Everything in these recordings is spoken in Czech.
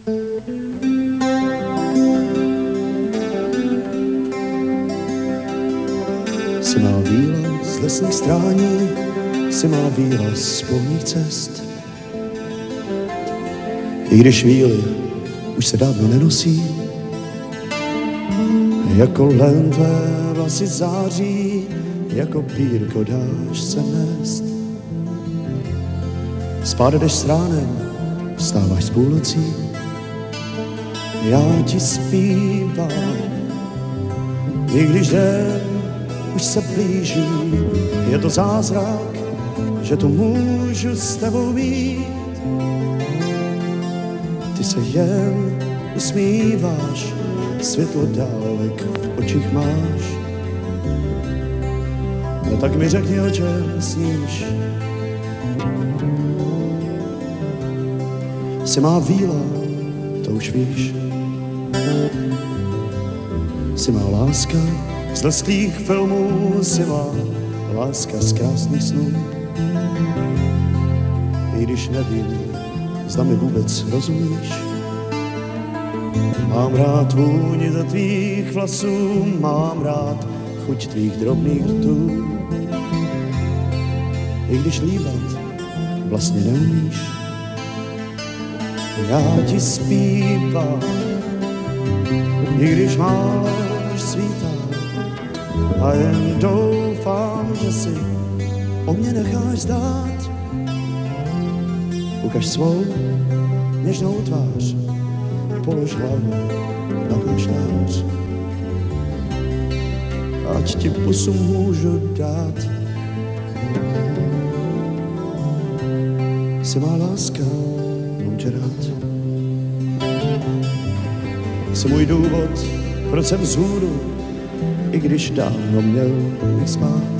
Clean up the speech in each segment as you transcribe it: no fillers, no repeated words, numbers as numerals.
Si má výlet z lesních strání, si má výlet z polních cest. I když chvíli už se dávno nenosí, jako len tvé vlasy září, jako pírko dáš se nést. Spát jdeš s ránem, vstáváš s půlnocí, já ti zpívám. I když den už se blíží, je to zázrak, že to můžu s tebou mít. Ty se jen usmíváš, světlo dálek v očích máš. No tak mi řekni, o čem sníš. Jsi má víla, to už víš. Jsi má láska z lesklých filmů, jsi má láska z krásných snů. I když nevím, zda mi vůbec rozumíš. Mám rád vůni ze tvých vlasů, mám rád chuť tvých drobných rtů. I když líbat vlastně neumíš, já ti zpívám. I když málo už svítá a jen doufám, že si o mě necháš zdát. Ukaž svou něžnou tvář, polož hlavu na polštář, ať ti pusu můžu dát. Jsi má láska, mám tě rád. Jsi můj důvod, proč jsem vzhůru, i když dávno měl bych spát.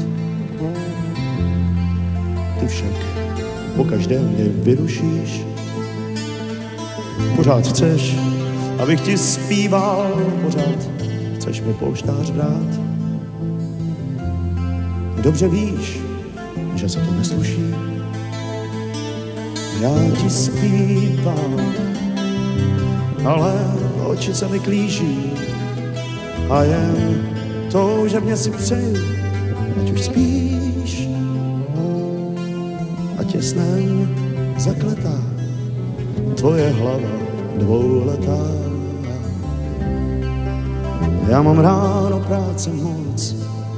Ty však pokaždé mě vyrušíš. Pořád chceš, abych ti zpíval, pořád chceš mi polštář brát. Dobře víš, že se to nesluší. Já ti zpívám, ale oči se mi klíží a jen toužebně si přeju, ať už spíš, ať je snem zakletá tvoje hlava dvouletá. Já mám ráno práce moc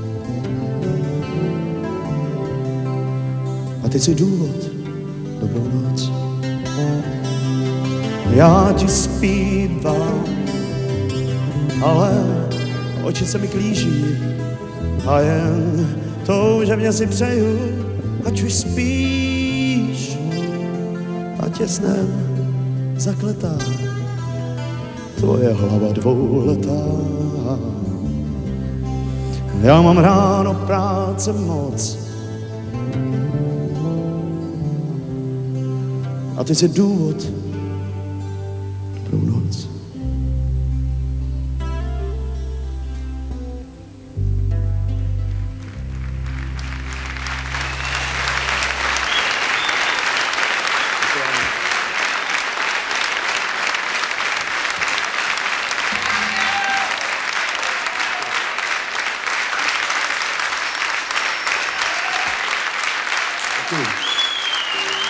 a ty jsi důvod, dobrou noc. Já ti zpívám, ale oči se mi klíží a jen toužebně si přeju, ať už spíš, ať je snem zakletá tvoje hlava dvouletá. Já mám ráno práce moc a ty jsi důvod,